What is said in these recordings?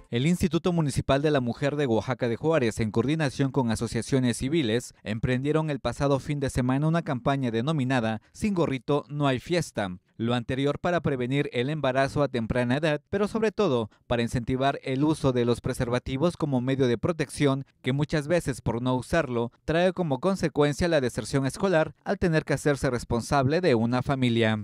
El Instituto Municipal de la Mujer de Oaxaca de Juárez, en coordinación con asociaciones civiles, emprendieron el pasado fin de semana una campaña denominada Sin gorrito no hay fiesta. Lo anterior para prevenir el embarazo a temprana edad, pero sobre todo para incentivar el uso de los preservativos como medio de protección, que muchas veces por no usarlo trae como consecuencia la deserción escolar al tener que hacerse responsable de una familia.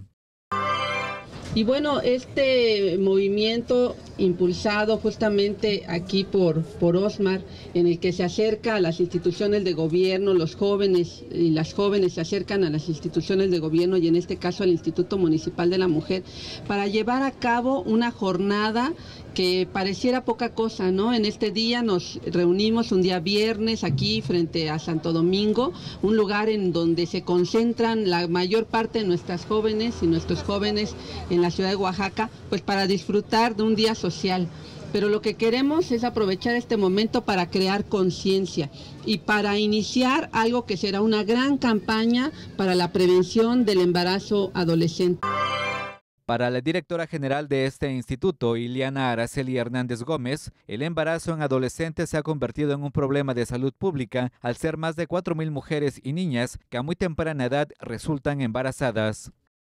Y bueno, este movimiento impulsado justamente aquí por Osmar, en el que se acerca a las instituciones de gobierno, los jóvenes y las jóvenes se acercan a las instituciones de gobierno y en este caso al Instituto Municipal de la Mujer, para llevar a cabo una jornada que pareciera poca cosa, ¿no? En este día nos reunimos un día viernes aquí frente a Santo Domingo, un lugar en donde se concentran la mayor parte de nuestras jóvenes y nuestros jóvenes en la ciudad de Oaxaca, pues para disfrutar de un día social. Pero lo que queremos es aprovechar este momento para crear conciencia y para iniciar algo que será una gran campaña para la prevención del embarazo adolescente. Para la directora general de este instituto, Iliana Araceli Hernández Gómez, el embarazo en adolescentes se ha convertido en un problema de salud pública al ser más de 4,000 mujeres y niñas que a muy temprana edad resultan embarazadas.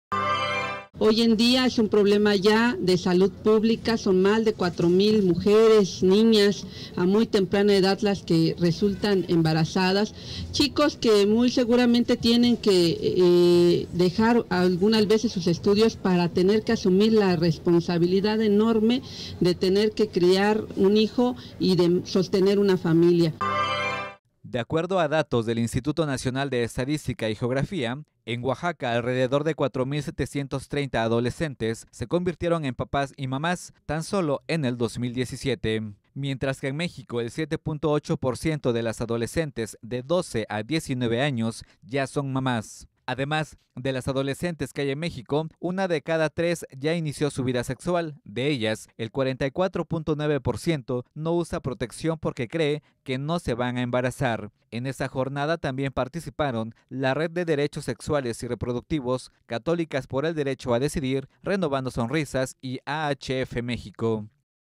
Hoy en día es un problema ya de salud pública, son más de 4,000 mujeres, niñas a muy temprana edad las que resultan embarazadas, chicos que muy seguramente tienen que dejar algunas veces sus estudios para tener que asumir la responsabilidad enorme de tener que criar un hijo y de sostener una familia. De acuerdo a datos del Instituto Nacional de Estadística y Geografía, en Oaxaca alrededor de 4,730 adolescentes se convirtieron en papás y mamás tan solo en el 2017, mientras que en México el 7,8% de las adolescentes de 12 a 19 años ya son mamás. Además de las adolescentes que hay en México, 1 de cada 3 ya inició su vida sexual. De ellas, el 44,9% no usa protección porque cree que no se van a embarazar. En esa jornada también participaron la Red de Derechos Sexuales y Reproductivos, Católicas por el Derecho a Decidir, Renovando Sonrisas y AHF México.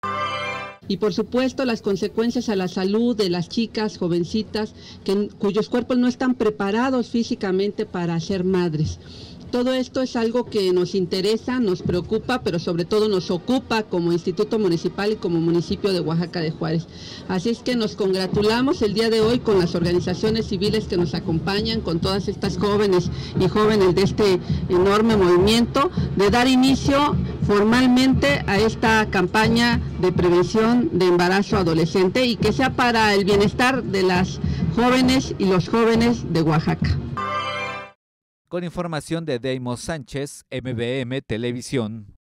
Y por supuesto las consecuencias a la salud de las chicas jovencitas cuyos cuerpos no están preparados físicamente para ser madres. Todo esto es algo que nos interesa, nos preocupa, pero sobre todo nos ocupa como Instituto Municipal y como municipio de Oaxaca de Juárez. Así es que nos congratulamos el día de hoy con las organizaciones civiles que nos acompañan, con todas estas jóvenes y jóvenes de este enorme movimiento, de dar inicio formalmente a esta campaña de prevención de embarazo adolescente y que sea para el bienestar de las jóvenes y los jóvenes de Oaxaca. Con información de Deimos Sánchez, MBM Televisión.